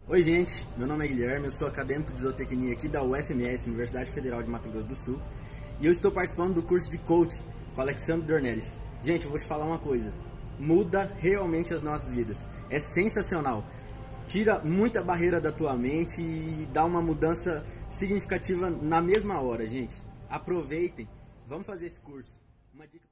Oi gente, meu nome é Guilherme, eu sou acadêmico de zootecnia aqui da UFMS, Universidade Federal de Mato Grosso do Sul, e eu estou participando do curso de coaching com Alexandre Dornelles. Gente, eu vou te falar uma coisa, muda realmente as nossas vidas, é sensacional, tira muita barreira da tua mente e dá uma mudança significativa na mesma hora, gente. Aproveitem, vamos fazer esse curso. Uma dica